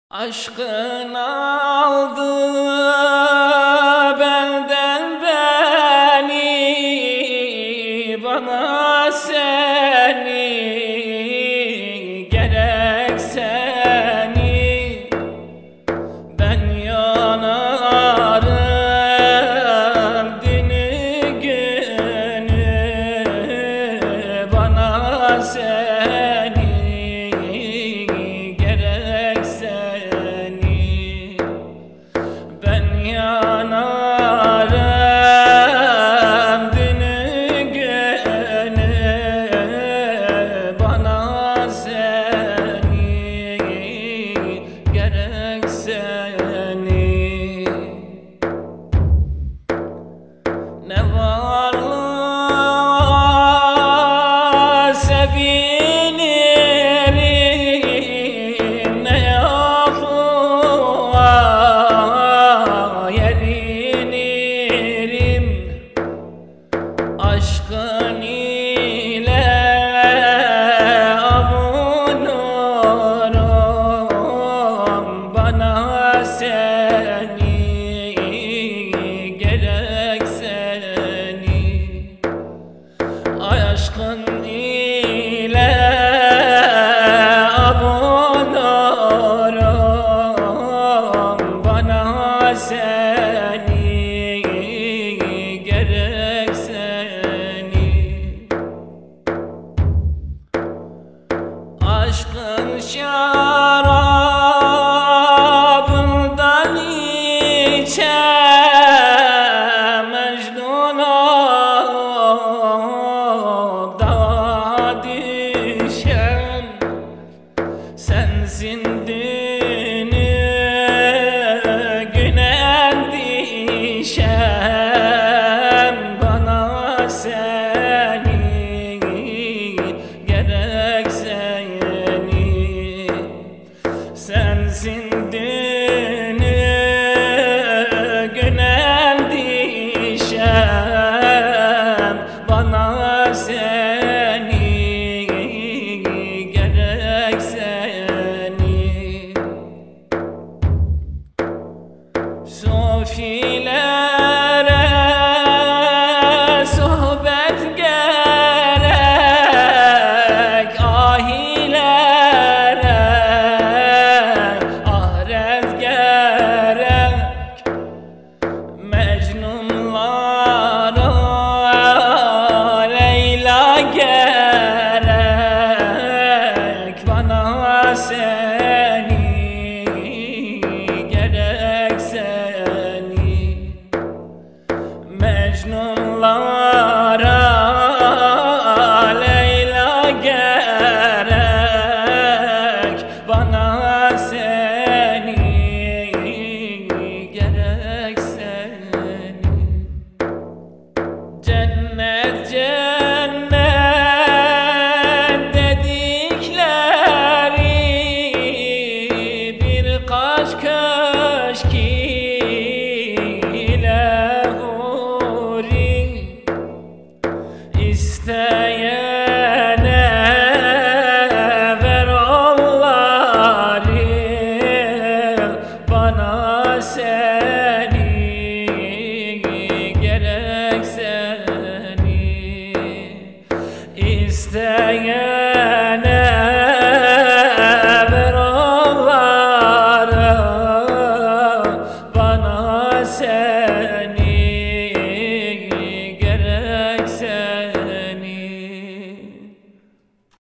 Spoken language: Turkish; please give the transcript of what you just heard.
Aşkın aldı benden beni, bana seni, gerek seni. Ben yanarım dini günü, bana seni, gerek seni. Ben yanarım dini günü, bana seni, gerek seni. Ne varlığı sevinirim, ne yokluğa yerinirim. Aşkın ile avunurum, bana seni, gerek seni. Aşkın ile avunurum, bana seni, gerek seni. Aşkın şarabından içem, Mecnun olup dağa düşem. Sensin dini güne dişem, bana seni, gerek seni. Sensin dini güne dişem, bana seni, gerek seni. Sofilere sohbet gerek, ahilere ahiret gerek. Mecnunlara Leyla gerek, bana seni, gerek seni. Mecnunlara Leyla gerek, bana seni, gerek seni. Cennet cennet dedikleri birkaç köşk ile huri, isteyene ver onları, bana seni, gerek seni. İsteyene ver onları, bana seni,